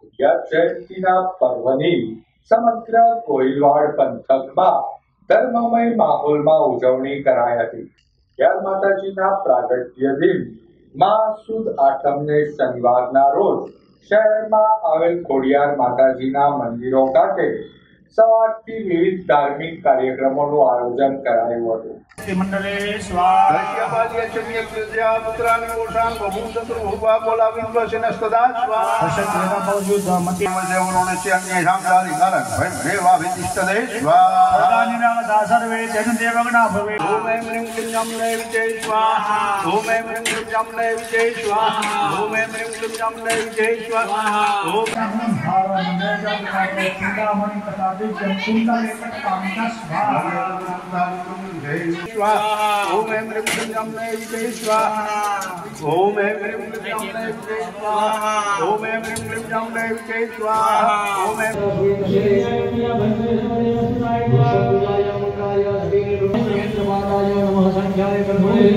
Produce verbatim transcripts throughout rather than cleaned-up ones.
યા જયંતીના પર્વની સમગ્ર કોઈલવાડ પંથકમાં ધર્મમય માહોલમાં ઉજવણી કરાઈ હતી। યાર માતાજીના પ્રાગટ્ય દિન માં સુદ આઠમને શનિવારના રોજ શહેરમાં આવેલ ખોડિયાર માતાજીના મંદિરો ખાતે સવારથી વિવિધ ધાર્મિક કાર્યક્રમોનું આયોજન કરાયું હતું। મંડળે સ્વાહા પુત્રાની ઓષાન બહુ શત્રુ ભૂપા બોલા વિદ્વસેન સદા સ્વાહા સત્યના પૌજુદ મતિ દેવરોને છે અન્ય રામદારી ગારક ભય દેવા વિતિષ્ઠદે સ્વાહા પ્રદાની નામ દાસર્વે જન દેવગણા ભવે ઓમ એમ રીમ ક્લીમ જમને વિજય સ્વાહા ઓમ એમ રીમ ક્લીમ જમને વિજય સ્વાહા ઓમ એમ રીમ ક્લીમ જમને વિજય સ્વાહા ઓમ ભાવન જય જય ચિંતામણી પ્રસાદે જંતુંડા પામતા સ્વાહા स्वाहा ओम ऐं ह्रीं क्लीं जम्ने विजय स्वाहा ओम ऐं ह्रीं क्लीं जम्ने विजय स्वाहा ओम ऐं ह्रीं क्लीं जम्ने विजय स्वाहा ओम ऐं नमः संख्याय कर्मणे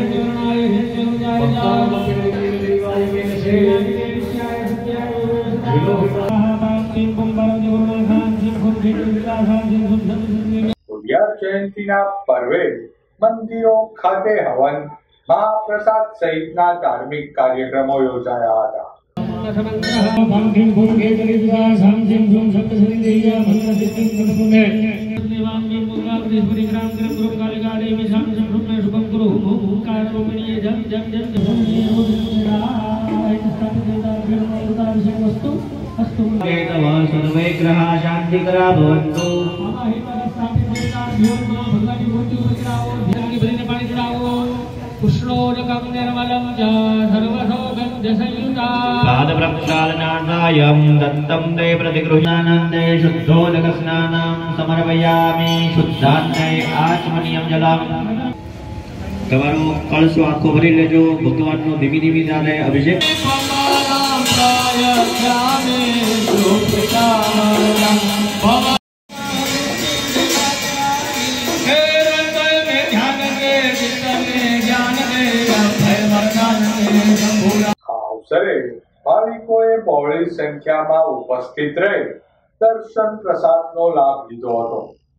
જયંતીના પર્વે મંદિરો ખાતે હવન મહાપ્રસાદ સહિતના ધાર્મિક કાર્યક્રમો યોજાયા હતા। सर्वे ग्रहा शांतिकरा भवन्तु। पादप्रक्षालनार्थायं दत्तं ते प्रतिगृह्णानन्दे शुद्धोदकस्नानं समर्पयामि। शुद्धान्ते आचमनीयं जलम्। તમારો કળશો આખો ભરી લેજો। ભગવાનનો ધીમી ધીમી ચાલે અભિષેક। અવસરે ભાવિકોએ બહોળી સંખ્યામાં ઉપસ્થિત રહી દર્શન પ્રસાદનો લાભ લીધો હતો।